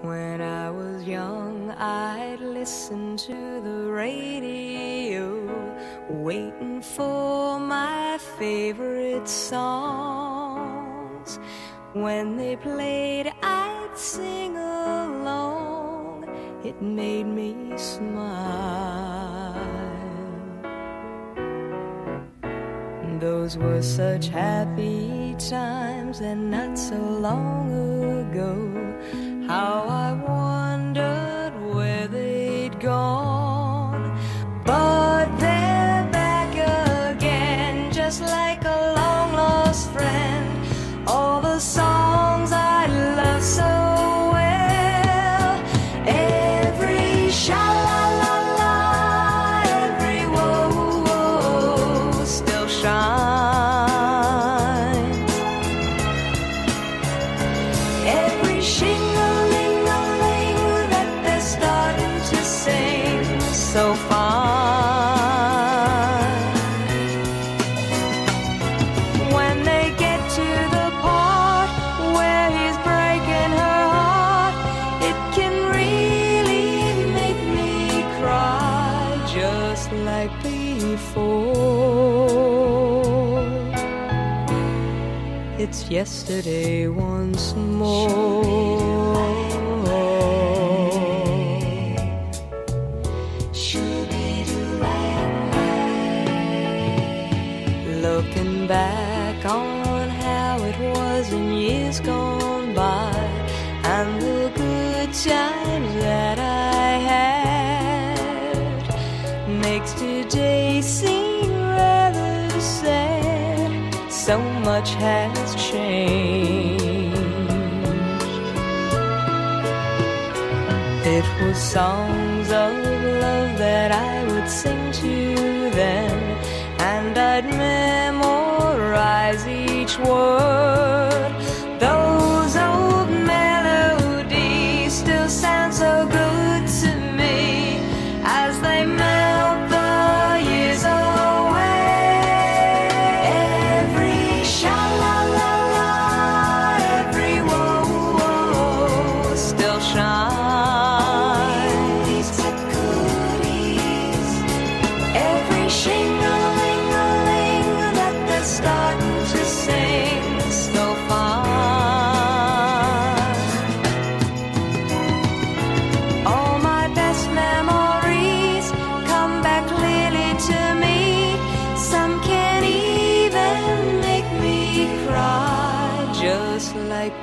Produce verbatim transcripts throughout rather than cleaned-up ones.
When I was young, I'd listen to the radio, waiting for my favorite songs. When they played, I'd sing along. It made me smile. Those were such happy times, and not so long ago, how I wondered where they'd gone. But they're back again, just like a long-lost friend. All the songs I love so well, every sha-la-la-la, every whoa-whoa still shines. Every shing-a-ling-a-ling that they're starting to sing so fine. When they get to the part where he's breaking her heart, it can really make me cry, just like before. It's yesterday once more. Looking back on how it was in years gone by, and the good times that I had, makes today seem rather sad. So much has changed. It was songs of love that I would sing to them, and I'd memorize each word. Those old melodies still sound so good to me as they melt the years away. Every sha-la-la-la, every whoa-whoa still shines. These goodies, every shing-a-ling-a-ling that they're starting to sing so fine. All my best memories come back clearly to me. Some can even make me cry, just like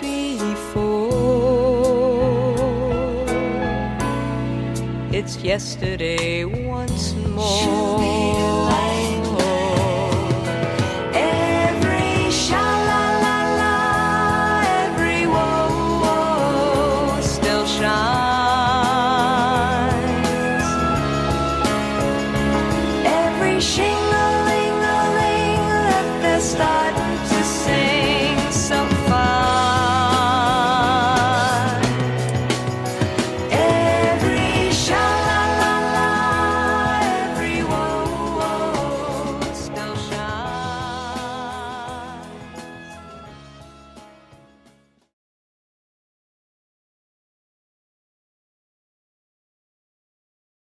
before. It's yesterday once more.